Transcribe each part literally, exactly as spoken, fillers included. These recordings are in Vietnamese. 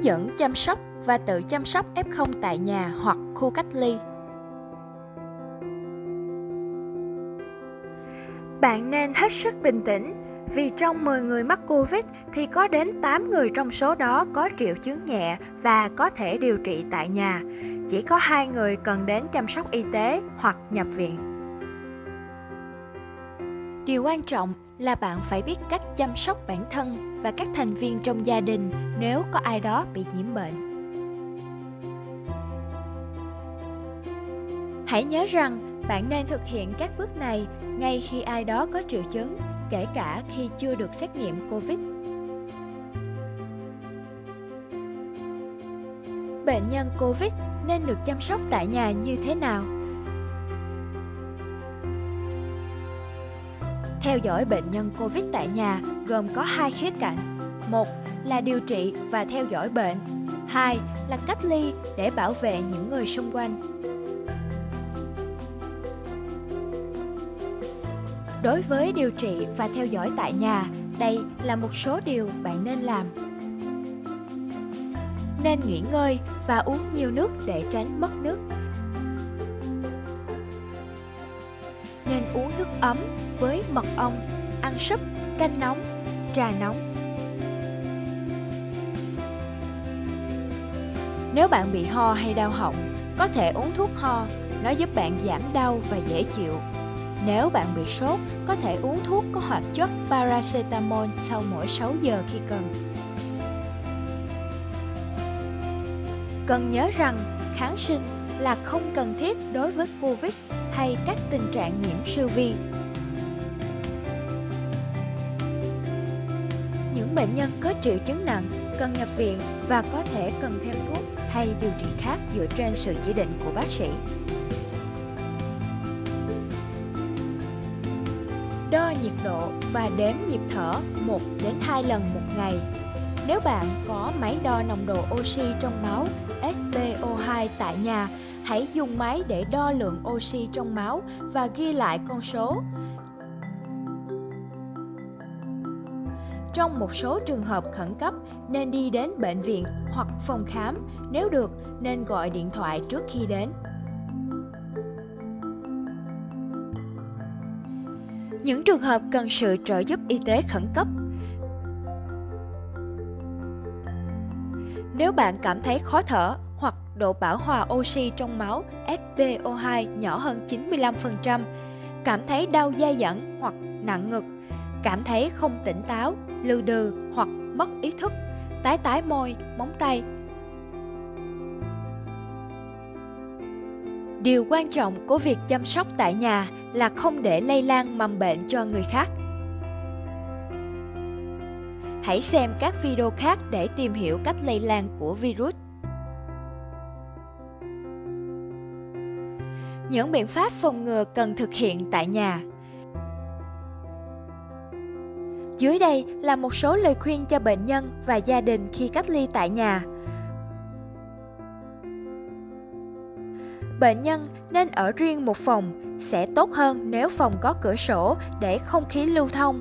dẫn chăm sóc và tự chăm sóc ép không tại nhà hoặc khu cách ly. Bạn nên hết sức bình tĩnh, vì trong mười người mắc Covid thì có đến tám người trong số đó có triệu chứng nhẹ và có thể điều trị tại nhà. Chỉ có hai người cần đến chăm sóc y tế hoặc nhập viện. Điều quan trọng là bạn phải biết cách chăm sóc bản thân và các thành viên trong gia đình nếu có ai đó bị nhiễm bệnh. Hãy nhớ rằng bạn nên thực hiện các bước này ngay khi ai đó có triệu chứng, kể cả khi chưa được xét nghiệm Covid. Bệnh nhân Covid nên được chăm sóc tại nhà như thế nào? Theo dõi bệnh nhân Covid tại nhà gồm có hai khía cạnh. Một là điều trị và theo dõi bệnh. Hai là cách ly để bảo vệ những người xung quanh. Đối với điều trị và theo dõi tại nhà, đây là một số điều bạn nên làm. Nên nghỉ ngơi và uống nhiều nước để tránh mất nước. Nên uống nước ấm với mật ong, ăn súp, canh nóng, trà nóng. Nếu bạn bị ho hay đau họng, có thể uống thuốc ho, nó giúp bạn giảm đau và dễ chịu. Nếu bạn bị sốt, có thể uống thuốc có hoạt chất paracetamol sau mỗi sáu giờ khi cần. Cần nhớ rằng kháng sinh là không cần thiết đối với Covid hay các tình trạng nhiễm siêu vi. Những bệnh nhân có triệu chứng nặng cần nhập viện và có thể cần thêm thuốc hay điều trị khác dựa trên sự chỉ định của bác sĩ. Đo nhiệt độ và đếm nhịp thở một đến hai lần một ngày. Nếu bạn có máy đo nồng độ oxy trong máu ét pê o hai tại nhà, hãy dùng máy để đo lượng oxy trong máu và ghi lại con số. Trong một số trường hợp khẩn cấp, nên đi đến bệnh viện hoặc phòng khám. Nếu được, nên gọi điện thoại trước khi đến. Những trường hợp cần sự trợ giúp y tế khẩn cấp. Nếu bạn cảm thấy khó thở hoặc độ bão hòa oxy trong máu ét pê o hai nhỏ hơn chín mươi lăm phần trăm, cảm thấy đau dai dẳng hoặc nặng ngực, cảm thấy không tỉnh táo, lừ đừ hoặc mất ý thức, tái tái môi, móng tay. Điều quan trọng của việc chăm sóc tại nhà là không để lây lan mầm bệnh cho người khác. Hãy xem các video khác để tìm hiểu cách lây lan của virus. Những biện pháp phòng ngừa cần thực hiện tại nhà. Dưới đây là một số lời khuyên cho bệnh nhân và gia đình khi cách ly tại nhà. Bệnh nhân nên ở riêng một phòng, sẽ tốt hơn nếu phòng có cửa sổ để không khí lưu thông.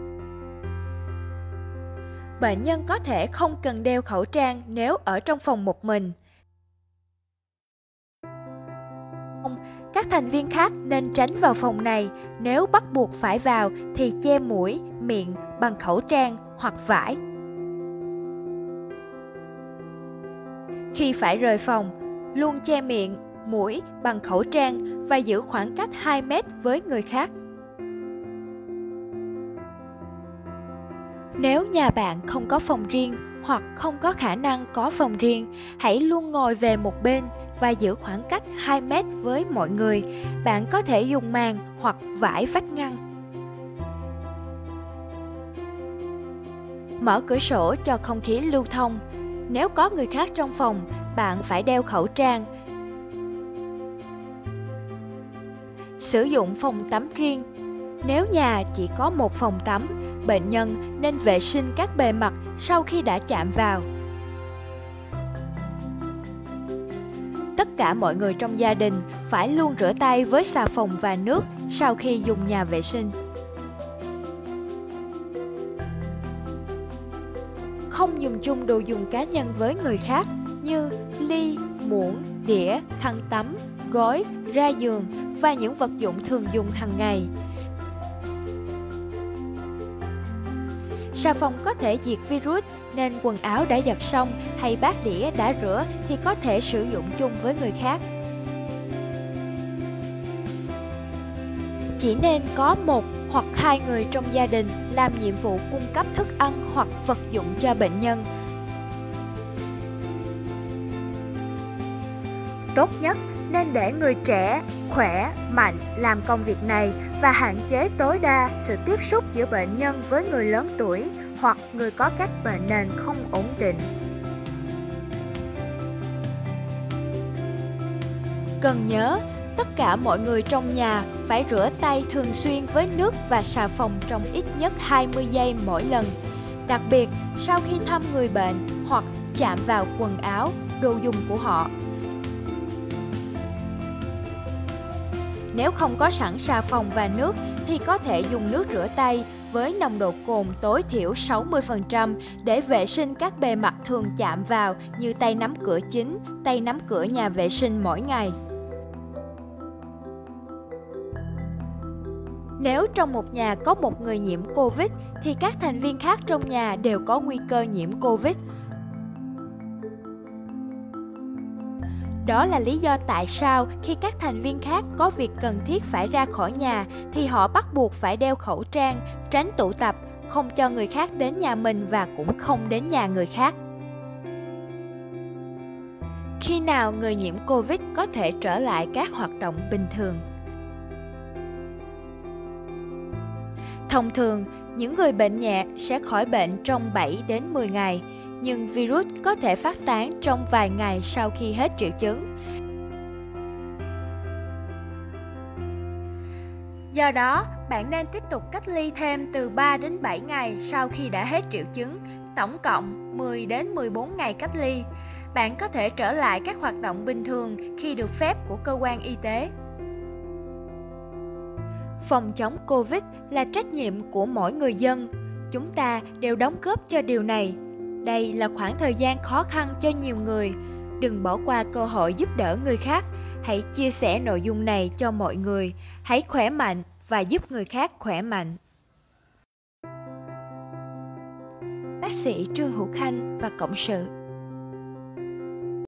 Bệnh nhân có thể không cần đeo khẩu trang nếu ở trong phòng một mình. Các thành viên khác nên tránh vào phòng này, nếu bắt buộc phải vào thì che mũi, miệng bằng khẩu trang hoặc vải. Khi phải rời phòng, luôn che miệng, mũi bằng khẩu trang và giữ khoảng cách hai mét với người khác. Nếu nhà bạn không có phòng riêng hoặc không có khả năng có phòng riêng, hãy luôn ngồi về một bên và giữ khoảng cách hai mét với mọi người. Bạn có thể dùng màn hoặc vải vách ngăn. Mở cửa sổ cho không khí lưu thông. Nếu có người khác trong phòng, bạn phải đeo khẩu trang. Sử dụng phòng tắm riêng. Nếu nhà chỉ có một phòng tắm, bệnh nhân nên vệ sinh các bề mặt sau khi đã chạm vào. Tất cả mọi người trong gia đình phải luôn rửa tay với xà phòng và nước sau khi dùng nhà vệ sinh. không dùng chung đồ dùng cá nhân với người khác như ly, muỗng, đĩa, khăn tắm, gối, ra giường và những vật dụng thường dùng hàng ngày. Xà phòng có thể diệt virus nên quần áo đã giặt xong hay bát đĩa đã rửa thì có thể sử dụng chung với người khác. Chỉ nên có một hoặc hai người trong gia đình làm nhiệm vụ cung cấp thức ăn hoặc vật dụng cho bệnh nhân. Tốt nhất nên để người trẻ, khỏe, mạnh làm công việc này và hạn chế tối đa sự tiếp xúc giữa bệnh nhân với người lớn tuổi hoặc người có các bệnh nền không ổn định. Cần nhớ, tất cả mọi người trong nhà phải rửa tay thường xuyên với nước và xà phòng trong ít nhất hai mươi giây mỗi lần, đặc biệt sau khi thăm người bệnh hoặc chạm vào quần áo, đồ dùng của họ. Nếu không có sẵn xà phòng và nước thì có thể dùng nước rửa tay với nồng độ cồn tối thiểu sáu mươi phần trăm để vệ sinh các bề mặt thường chạm vào như tay nắm cửa chính, tay nắm cửa nhà vệ sinh mỗi ngày. Nếu trong một nhà có một người nhiễm Covid thì các thành viên khác trong nhà đều có nguy cơ nhiễm Covid. Đó là lý do tại sao khi các thành viên khác có việc cần thiết phải ra khỏi nhà thì họ bắt buộc phải đeo khẩu trang, tránh tụ tập, không cho người khác đến nhà mình và cũng không đến nhà người khác. Khi nào người nhiễm Covid có thể trở lại các hoạt động bình thường? Thông thường, những người bệnh nhẹ sẽ khỏi bệnh trong bảy đến mười ngày, nhưng virus có thể phát tán trong vài ngày sau khi hết triệu chứng. Do đó, bạn nên tiếp tục cách ly thêm từ ba đến bảy ngày sau khi đã hết triệu chứng, tổng cộng mười đến mười bốn ngày cách ly. Bạn có thể trở lại các hoạt động bình thường khi được phép của cơ quan y tế. Phòng chống Covid là trách nhiệm của mỗi người dân. Chúng ta đều đóng góp cho điều này. Đây là khoảng thời gian khó khăn cho nhiều người. Đừng bỏ qua cơ hội giúp đỡ người khác. Hãy chia sẻ nội dung này cho mọi người. Hãy khỏe mạnh và giúp người khác khỏe mạnh. Bác sĩ Trương Hữu Khanh và Cộng sự.